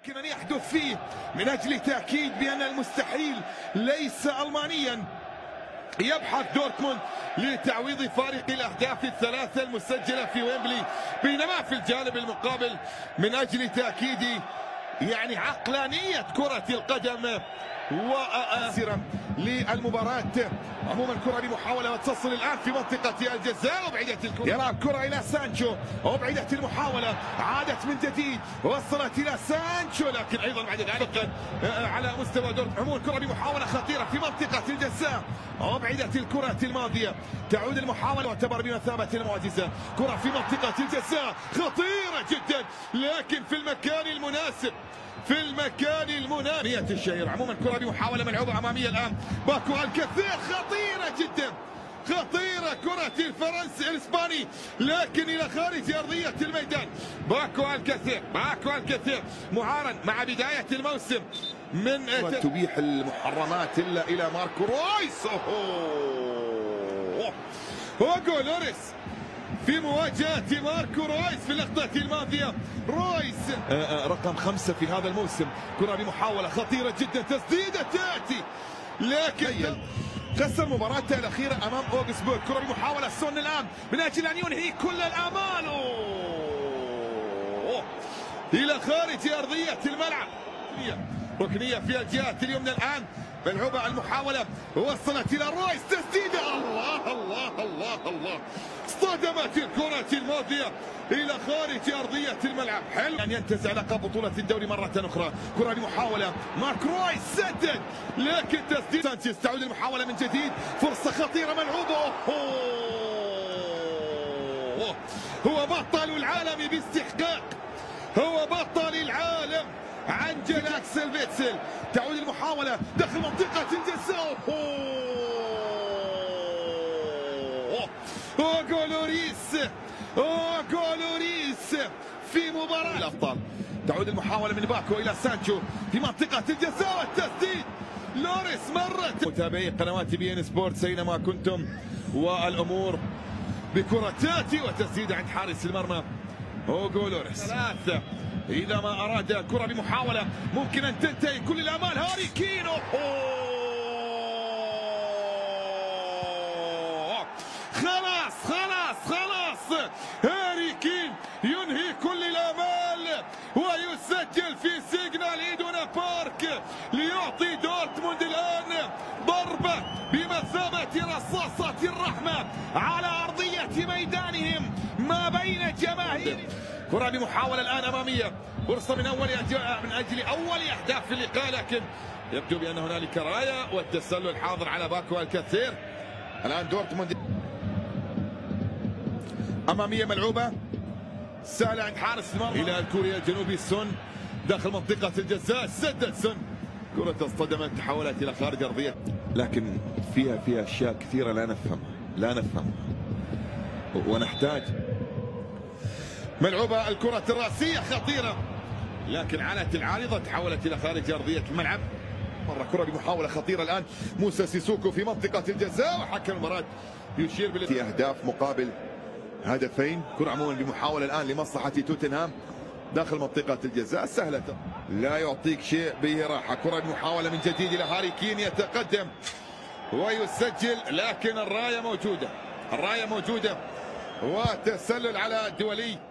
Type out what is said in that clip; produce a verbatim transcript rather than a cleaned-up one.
يمكن أن يحدث فيه من أجل تأكيد بأن المستحيل ليس ألمانيا. يبحث دورتموند لتعويض فارق الأهداف الثلاثة المسجلة في ويمبلي، بينما في الجانب المقابل من أجل تأكيد يعني عقلانية كرة القدم وأسرة للمباراة. عموما الكرة بمحاولة وتصل الآن في منطقة الجزاء، وبعدت الكرة، يلعب كرة إلى سانشو، وبعدت المحاولة، عادت من جديد، وصلت إلى سانشو، لكن أيضا بعد ذلك على مستوى دورت. عموما الكرة بمحاولة خطيرة في منطقة الجزاء، وبعدت الكرة الماضية، تعود المحاولة تعتبر بمثابة المعجزة. كرة في منطقة الجزاء خطيرة جدا، لكن في المكان المناسب، في المكان المناسب. نية الشهير. عموما كرة بمحاولة ملعوبة أمامية الآن، باكو الكثير، خطيرة جدا، خطيرة كرة الفرنسي الإسباني، لكن إلى خارج أرضية الميدان. باكو الكثير، باكو الكثير معارن مع بداية الموسم من تبيح المحرمات إلا إلى ماركو رويس. هوغو لوريس في مواجهة ماركو رويس في اللقطة الماضية. رويس آآ آآ رقم خمسة في هذا الموسم. كرة بمحاولة خطيرة جدا، تسديدة تأتي، لكن خسر مباراته الأخيرة أمام أوغسبورغ. كرة بمحاولة سون الآن من أجل أن ينهي كل الآمال أوه. إلى خارج أرضية الملعب. ركنية في الجهة اليمنى الآن، ملعوبة المحاولة، وصلت إلى رويس، تسديدة، الله الله الله الله، اصطدمت الكرة الماضية إلى خارج أرضية الملعب. حلو أن ينتزع لقب بطولة الدوري مرة أخرى. كرة بمحاولة، مارك رويس سدد، لكن تسديد سانشيز. تعود المحاولة من جديد، فرصة خطيرة ملعوبة. أوه. هو بطل العالم باستحقاق، هو بطل العالم عن جلاكسل فيتسل. تعود المحاولة داخل منطقة الجزاء. هوغو لوريس، هوغو لوريس في مباراة الأبطال. تعود المحاولة من باكو إلى سانشو في منطقة الجزاء، والتسديد. لوريس مرت. متابعي قنوات بي ان سبورتس أينما كنتم، والأمور بكرة تأتي وتسديد عند حارس المرمى هوغو لوريس. ثلاثة إذا ما أراد الكرة بمحاولة ممكن أن تنتهي كل الآمال. هاري كين، خلاص خلاص خلاص، هاري كين ينهي كل الآمال ويسجل في سيجنال إيدونا بارك ليعطي دورتموند الآن ضربة بمثابة رصاصة الرحمة على أرضية ميدانهم ما بين جماهير. كرة بمحاولة الآن أمامية، فرصة من أول من أجل أول أهداف اللقاء، لكن يبدو بأن هنالك راية، والتسلل حاضر على باكو الكثير. الآن دورتموند أمامية ملعوبة سهلة عند حارس المرمى إلى الكوريا الجنوبي. سون داخل منطقة الجزاء، سدد سون، كرة اصطدمت، تحولت إلى خارج أرضية، لكن فيها فيها أشياء كثيرة لا نفهمها، لا نفهمها، ونحتاج. ملعوبة الكرة الرأسية خطيرة، لكن علت العارضة، تحولت إلى خارج أرضية الملعب. مرة كرة بمحاولة خطيرة الآن، موسى سيسوكو في منطقة الجزاء، وحكم المباراة يشير بال أهداف مقابل هدفين. كرة عموما بمحاولة الآن لمصلحة توتن هام داخل منطقة الجزاء، سهلة، لا يعطيك شيء به راحة. كرة بمحاولة من جديد إلى هاري كين، يتقدم ويسجل، لكن الراية موجودة، الراية موجودة، وتسلل على الدولي.